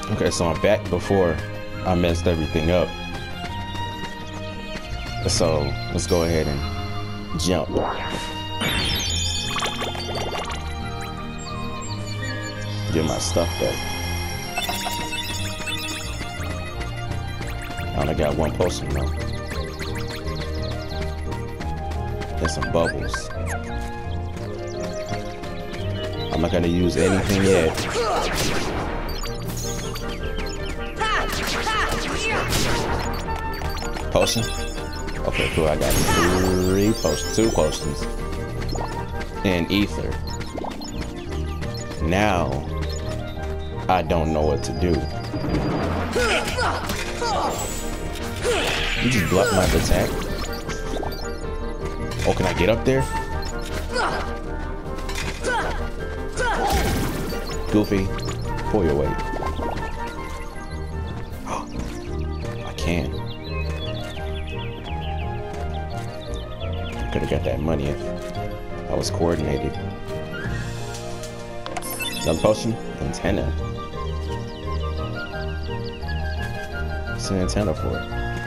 Okay, so I'm back before I messed everything up. So let's go ahead and jump. Get my stuff back. I only got one potion though. And some bubbles. I'm not gonna use anything yet. Potion? Okay, cool. I got 3 potions, 2 potions. And ether. Now, I don't know what to do. You just block my attack? Oh, can I get up there? Goofy, pull your weight. I can. Could have got that money if I was coordinated. Another potion? Antenna. What's an antenna for?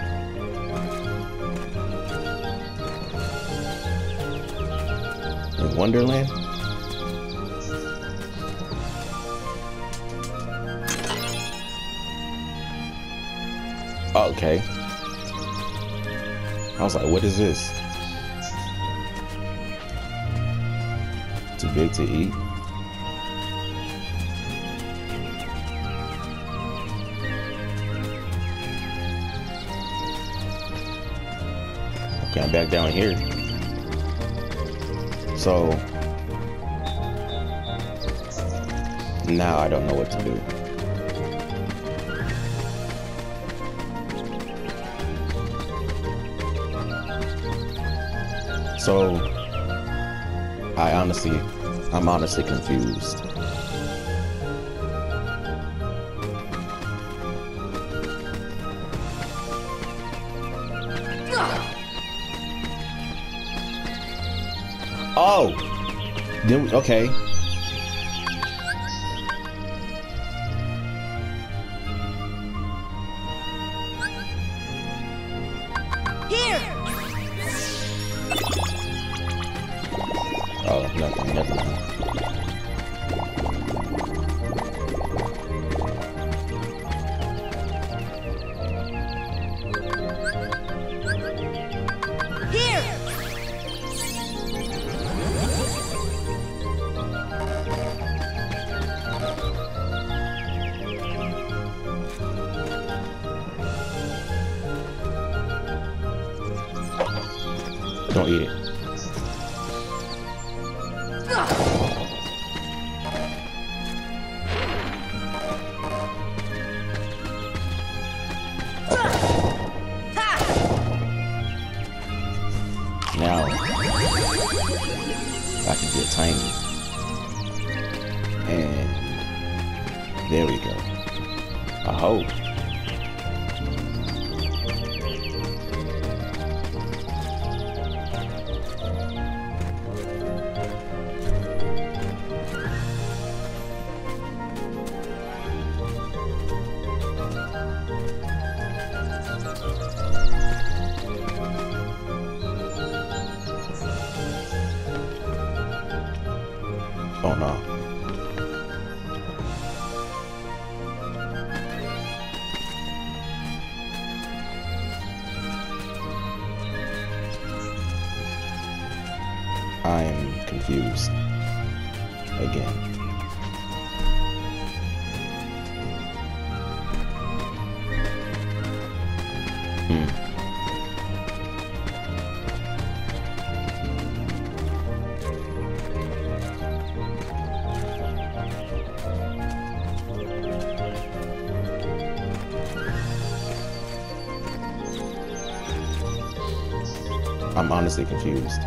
In Wonderland? Okay. I was like, what is this? Too big to eat? Okay, I'm back down here. So now I don't know what to do. So I'm honestly confused. Oh, then okay. Oh, nothing, never mind. Here! Don't eat it. Now, I can get tiny. And there we go. I hope. Oh no. I am confused again. I'm honestly confused.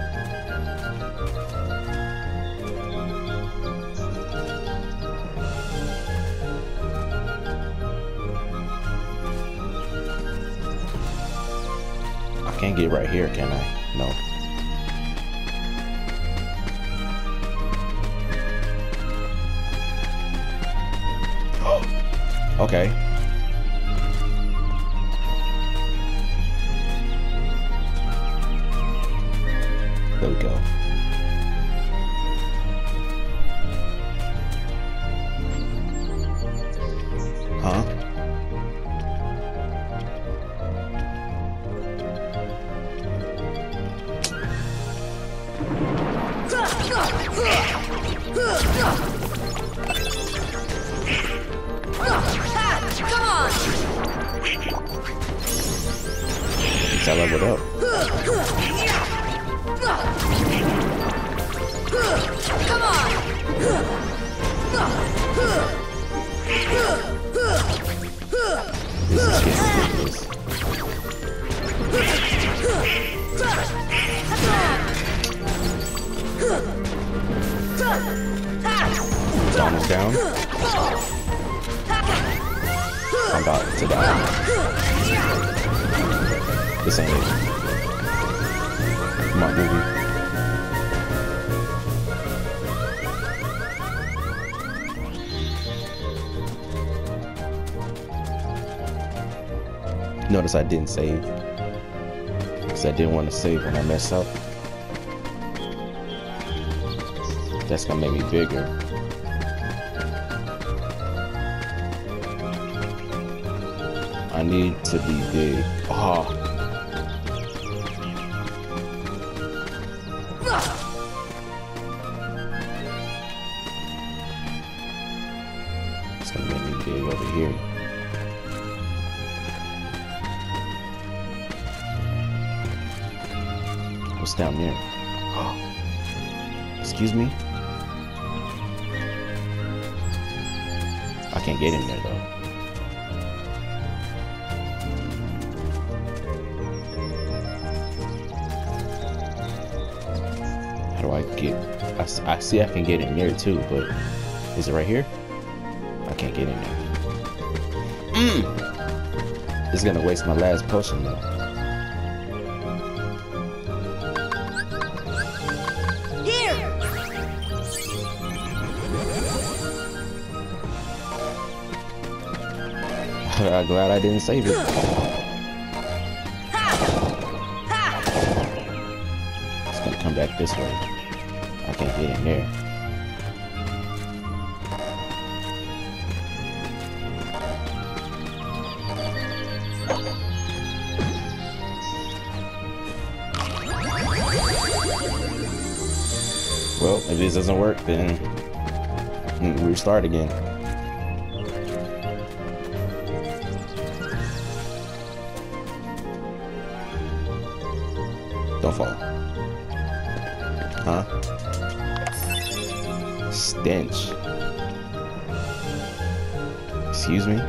I can't get right here, can I? No. Okay. There we go. Huh? Come on! I leveled up. Come on! This is getting ridiculous. Donald's down. I'm about to die. This ain't it. Come on, movie. Notice I didn't save. Because I didn't want to save when I mess up. That's gonna make me bigger. I need to be big. Oh. It's gonna make me big over here. What's down there? Excuse me? I can't get in there though. How do I get? I see I can get in there too, but is it right here? I can't get in there. It's gonna waste my last potion though. I'm glad I didn't save it. It's gonna come back this way. I can't get in there. Well, if this doesn't work, then we restart again. Don't fall. Huh? Stench. Excuse me?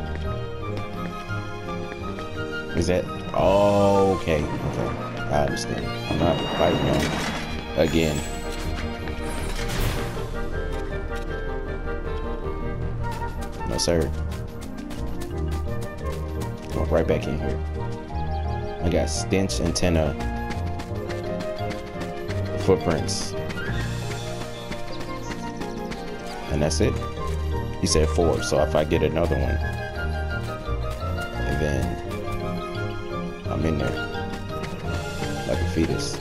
Is that? Oh, okay. Okay. I understand. I'm not fighting him again. No, sir. Walk right back in here. I got stench antenna footprints. And that's it. He said 4, so if I get another one, and then I'm in there like a fetus.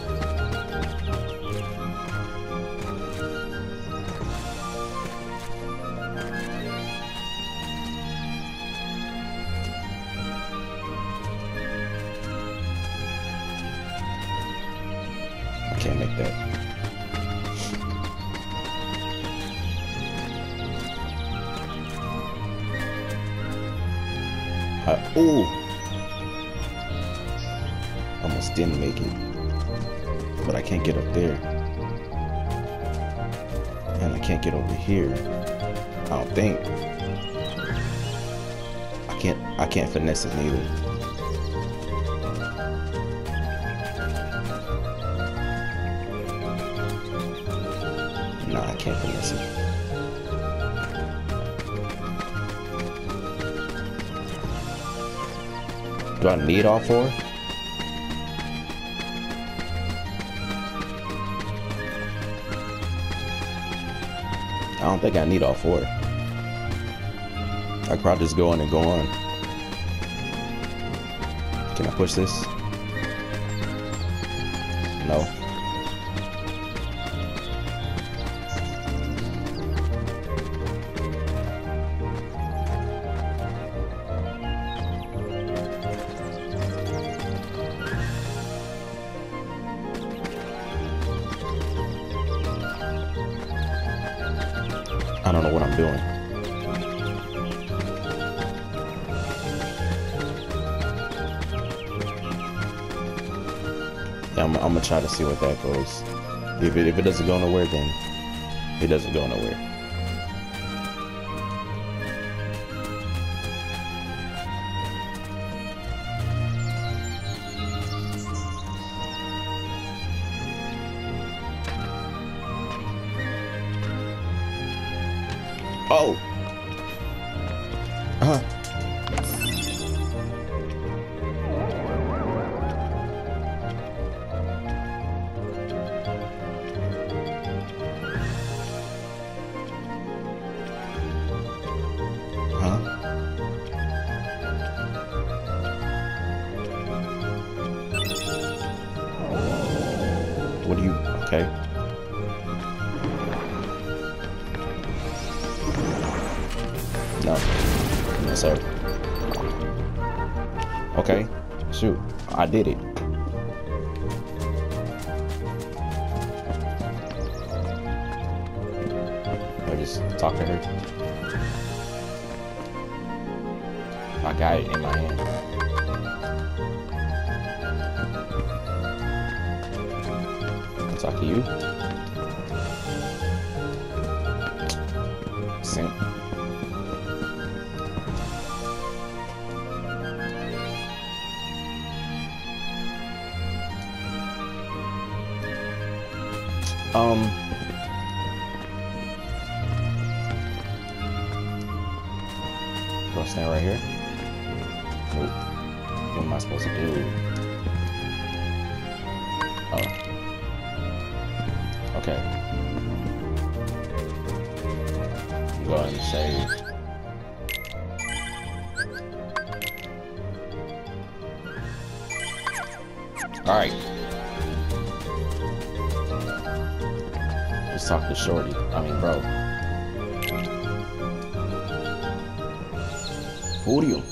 Can't make that. Ooh! Almost didn't make it. But I can't get up there. And I can't get over here. I don't think. I can't finesse it neither. Nah, I can't finesse it. Do I need all 4? I don't think I need all 4. I could probably just go in and go on. Can I push this? No. I don't know what I'm doing. Yeah, I'm gonna try to see what that goes. If it doesn't go nowhere, then it doesn't go nowhere. Oh. What do you? Okay. No. No, sir. Okay. Shoot. I did it. I just talk to her. I got it in my hand. I'll talk to you. Simp. Go stand right here. Nope. What am I supposed to do? Oh. Okay. Go ahead and save. All right. Let's talk to Shorty. I mean, bro. Julio.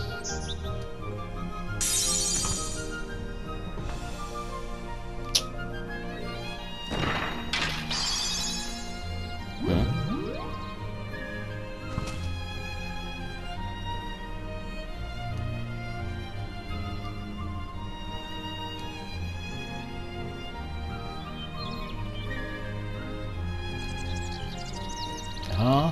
Huh?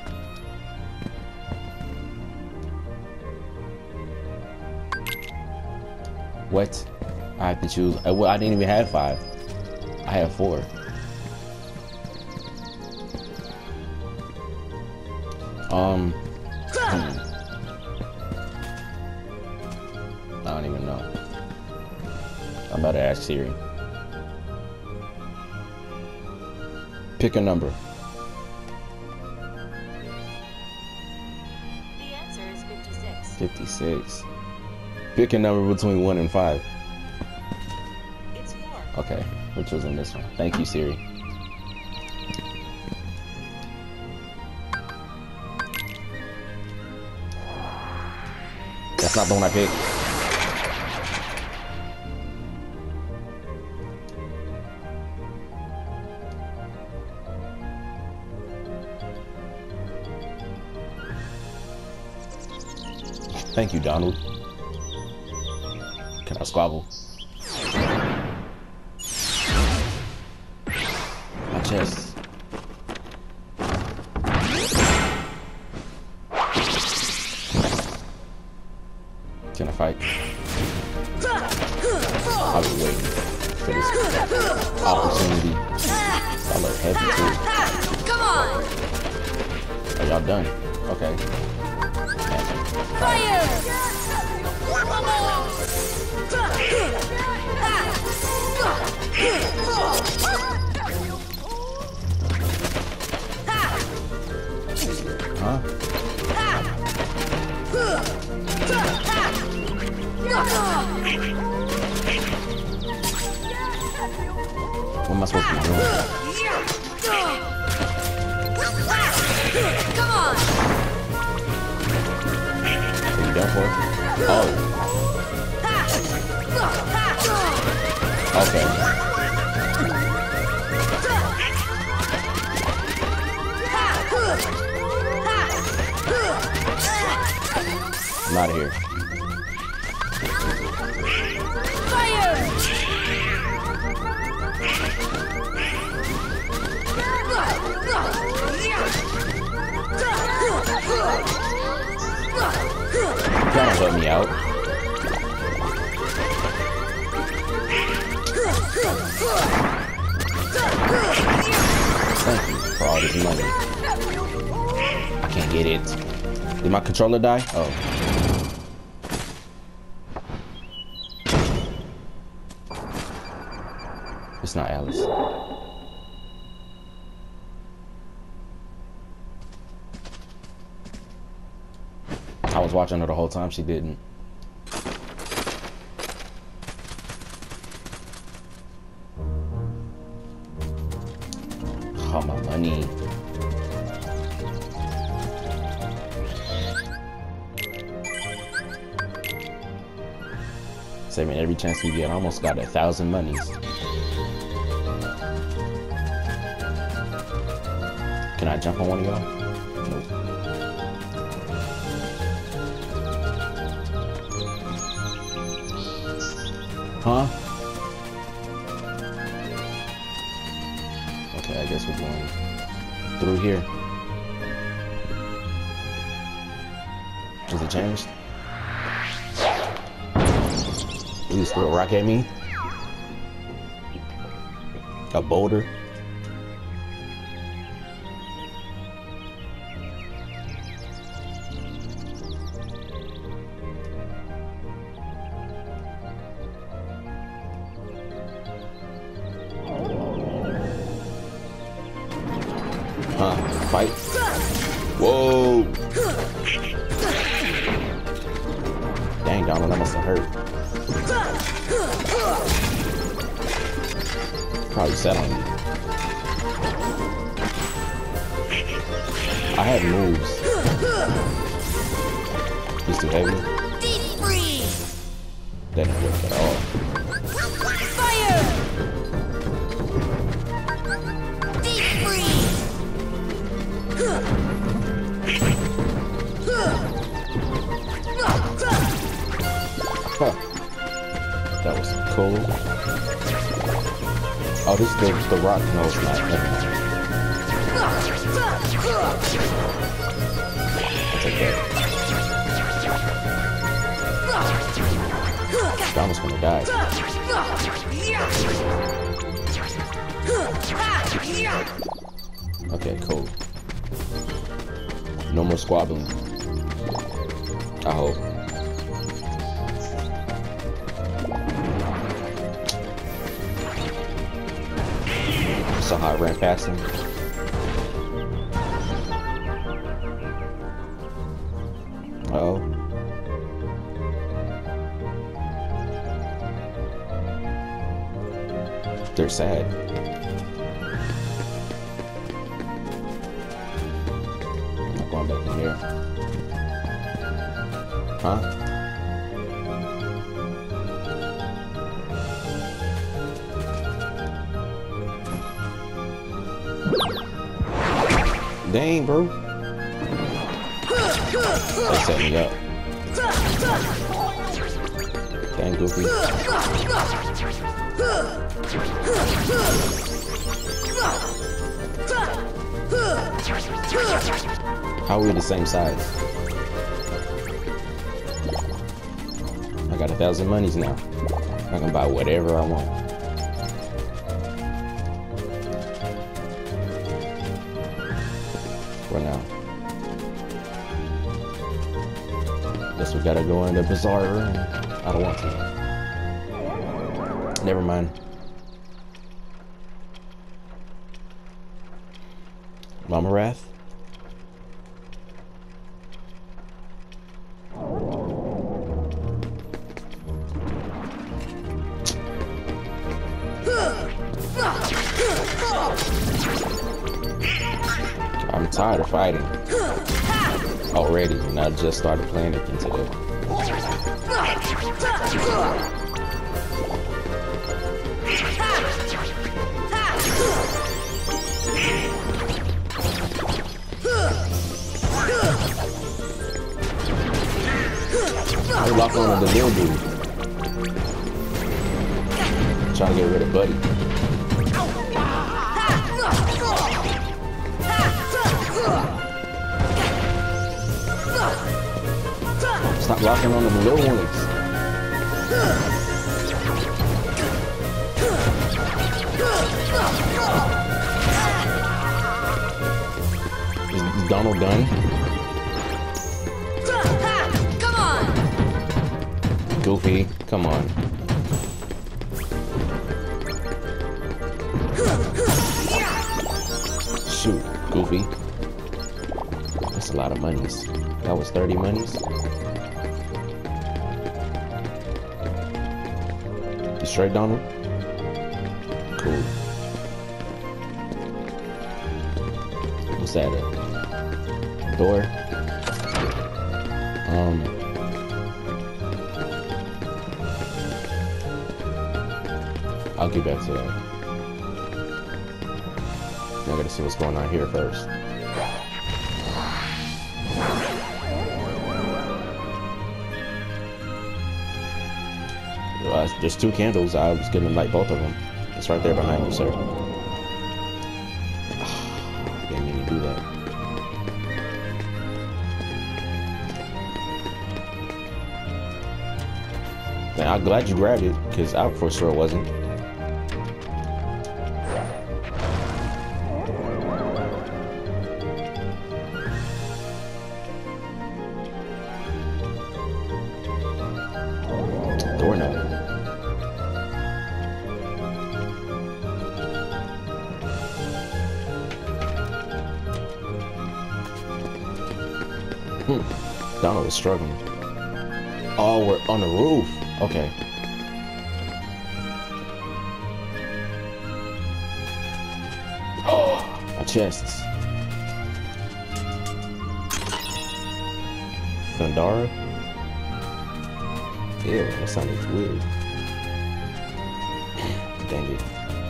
What? I have to choose. Well, I didn't even have 5. I have 4. I don't even know. I'm about to ask Siri. Pick a number. The answer is 56. 56. Pick a number between 1 and 5. It's 4. Okay, which was in this one. Thank you, Siri. That's not the one I picked. Thank you, Donald. Can I squabble? My chest. Can I fight? I've been waiting for this opportunity. Y'all are heavy too. Come on! Are y'all done? Okay. Fire! Huh? What am I supposed to be doing? Come on! Are you done for? Oh. Okay. I'm out of here. Fire! Trying to help me out. Thank you for all this money. I can't get it. Did my controller die? Oh. It's not Alice. I was watching her the whole time. She didn't. Oh, my money. Saving every chance we get. I almost got 1,000 monies. Can I jump on one of y'all? Nope. Huh? Okay, I guess we're going through here. Has it changed? You just throw a rock at me? A boulder? Huh? Fight? Whoa! Dang, Donald, that must have hurt. Probably sat on you. I have moves. He's too heavy. Deep freeze! That didn't work at all. Fire! Deep freeze! Huh. That was cool. Oh, this is the rock. No, it's not. Never mind. I'll take that. I almost gonna die. Okay, cool. No more squabbling. I hope. Saw how I ran past him. Uh-oh. They're sad. I'm not going back in here. Huh? Dang, bro. They set me up. Dang, Goofy. How are we the same size? I got 1,000 monies now. I can buy whatever I want. For now. Guess we gotta go in the bazaar room. I don't want to. Never mind. Mama Wrath? tired of fighting already, and I just started playing again today. I lock on the little dude. Trying to get rid of Buddy. Stop locking on the little ones. Is Donald done? Come on. Goofy, come on. Shoot, Goofy. That's a lot of monies. That was 30 monies. You straight, Donald? Cool. What's that? A door? I'll get back to that. I gotta see what's going on here first. There's 2 candles. I was gonna light both of them. It's right there behind you, sir. I didn't mean to do that. Now, I'm glad you grabbed it, because I for sure wasn't. Doorknob. Donald was struggling. Oh, we're on the roof. Okay. Oh, my chests. Thundara? Ew, that sounded weird. Dang it.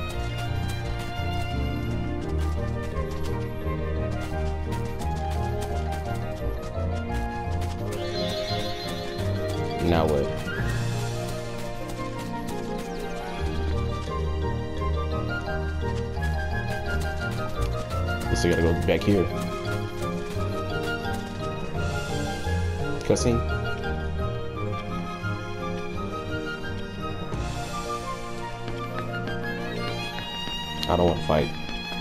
Now what? Guess I gotta go back here. Cussing. I don't want to fight.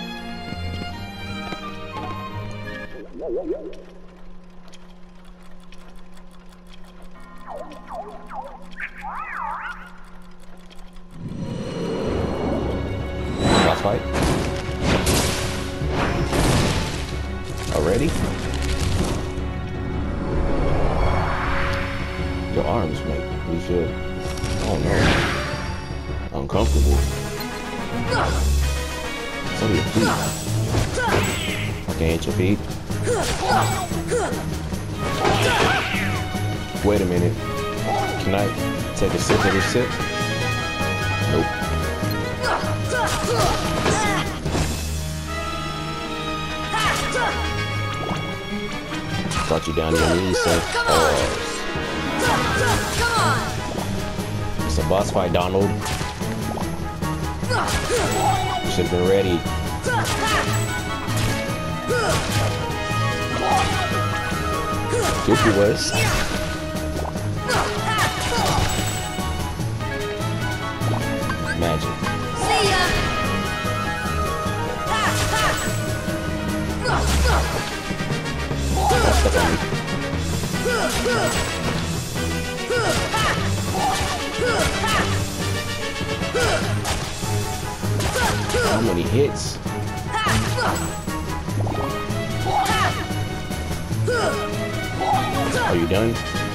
Boss fight? Already? Your arms make me feel, oh no, uncomfortable. So your feet. Okay, hit your feet. Wait a minute. Can I take a sip of this sip? Nope. Brought you down to your knees, so Come on. It's a boss fight, Donald. You should have been ready. Goofy was. Magic. See ya. That's the fun. How many hits? Are you done?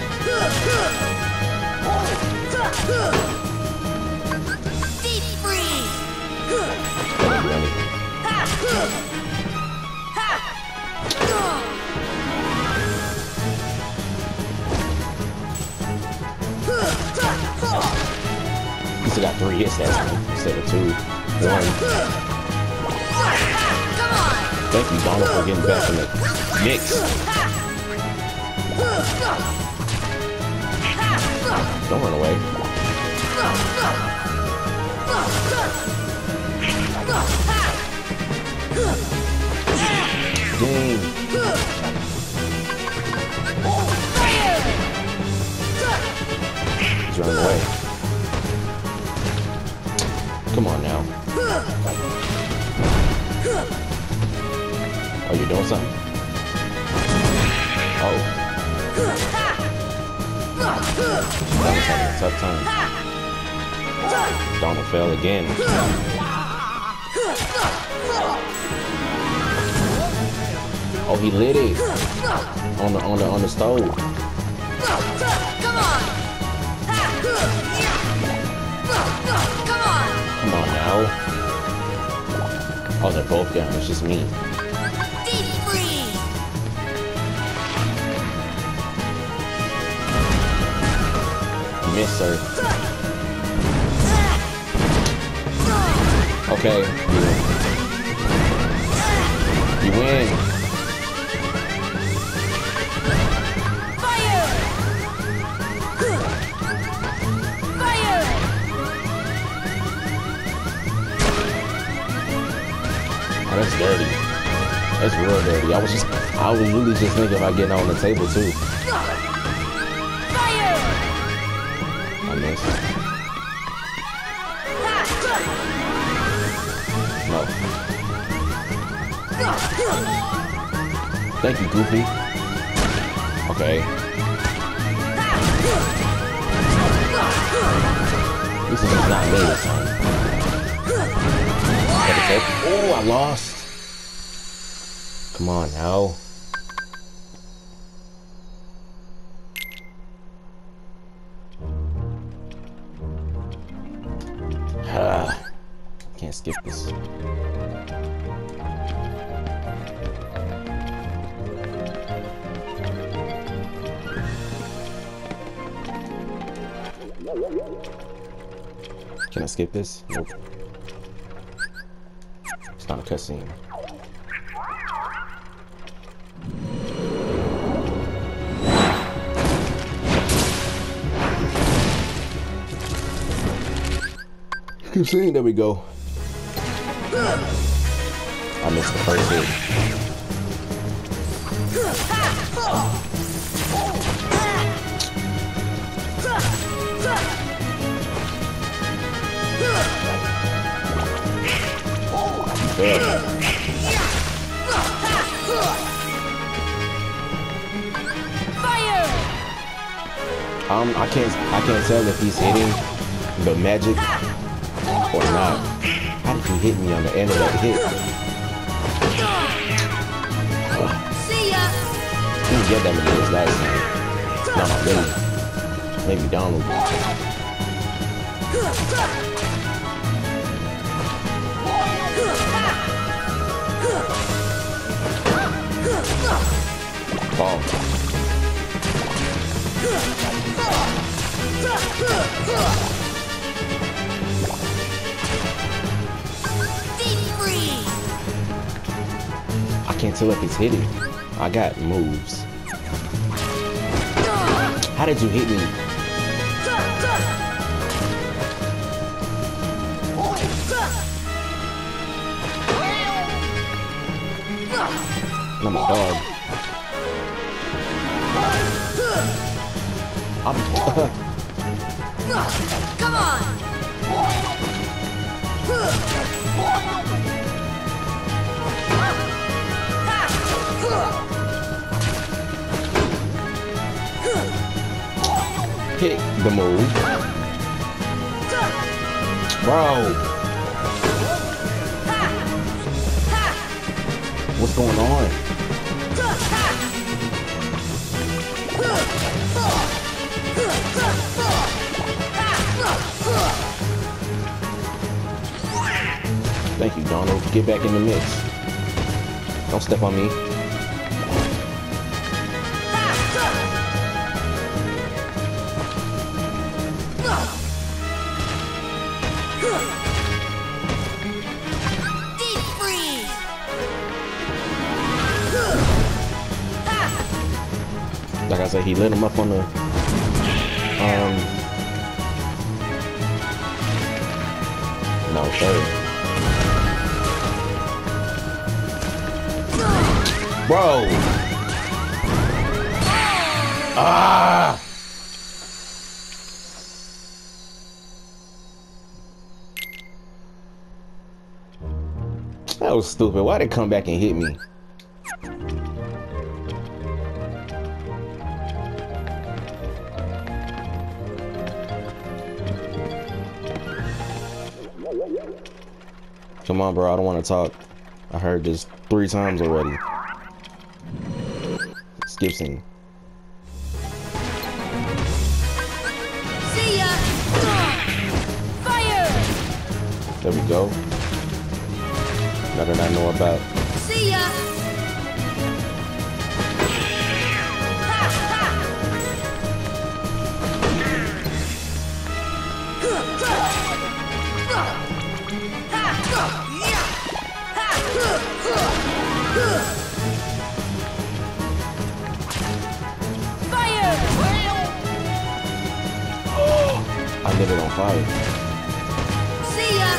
Deep freeze. I don't do anything. least I got 3 hits that time instead of 2. 1. Come on. Thank you, Donald, for getting back in the mix. Don't run away. Dang. He's running away. Come on now. Oh, you're doing something? Oh. Donald's having a tough time. Donald fell again. Oh, he lit it on the stove. Come on. Come on. Come on now. Oh, they're both down. It's just me. Deep freeze. Miss, sir. Okay. You win. Fire. Fire. Oh, that's dirty. That's real dirty. I was really just thinking about getting on the table too. Fire. I missed. No. Thank you, Goofy. Okay. This is not me this time. Oh, I lost. Come on now. Can't skip this. Can I skip this? Nope. It's not a cutscene. Keep seeing, there we go. I missed the first hit. Yeah. Fire. I can't tell if he's hitting the magic or not. How did you hit me on the end of that hit? See ya. He didn't get that many hits last time. Not really. Maybe Donald. Ball. Deep freeze. I can't tell if he's hitting. I got moves. How did you hit me? I'm a dog. Come on. Hit the move. Bro. What's going on? Thank you, Donald. Get back in the mix. Don't step on me. say he lit him up on the no, third. Bro. Ah. That was stupid. Why'd it come back and hit me? Come on, bro. I don't want to talk. I heard this 3 times already. Skip scene. See ya! Fire! There we go. Now that I know about. See ya! Ha, ha. Fire! I lit it on fire. See ya!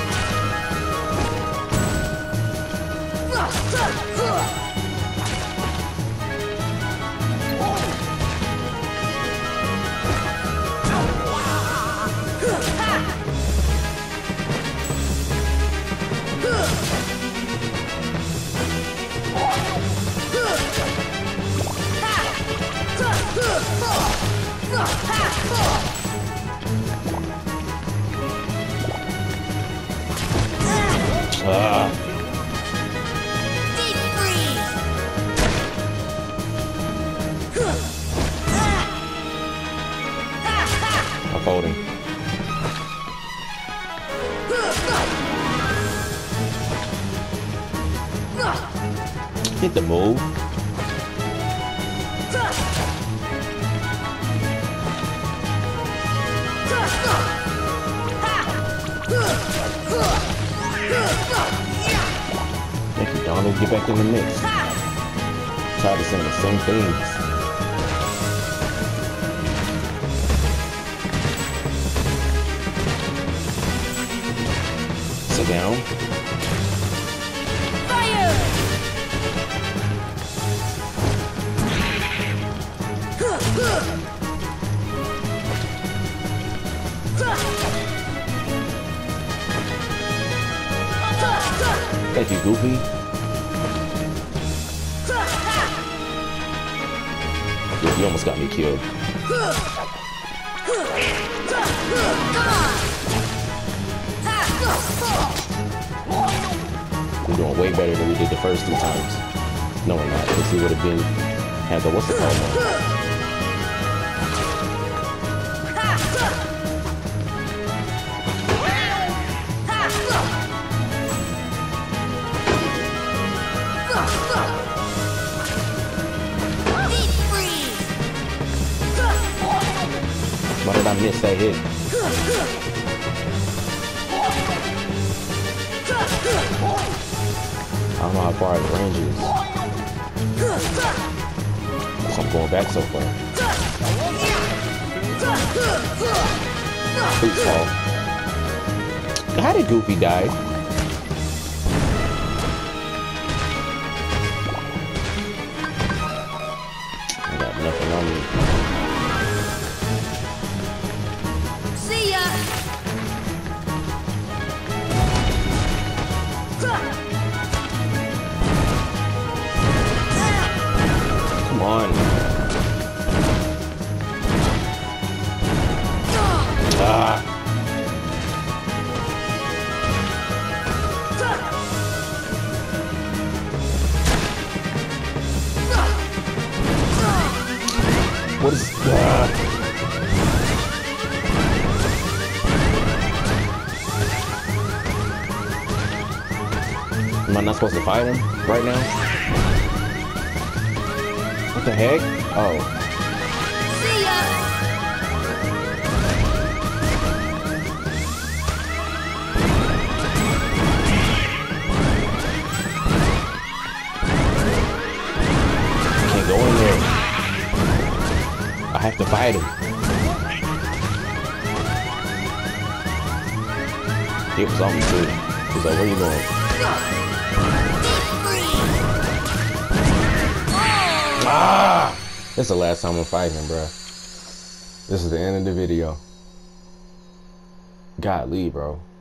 Deep freeze! I'm folding. Hit the move. Thank you, Donald. Get back in the mix. Tired of saying the same things. Sit down. Fire! Thank you, Goofy. You almost got me killed. Come on! We're doing way better than we did the first 2 times. No, we're not. Because he would have been had the what's the call now? Why did I miss that hit? I don't know how far the range is. So I'm going back so far. Please fall. How did Goofy die? I got nothing on me. See ya! Come on. Ah. What is that? Am I not supposed to fight him right now? What the heck? Oh. See ya! Can't go in there. have to fight him. He was on me too. He's like, where you going? Ah! This is the last time I'm fighting, bro. This is the end of the video. Golly, bro.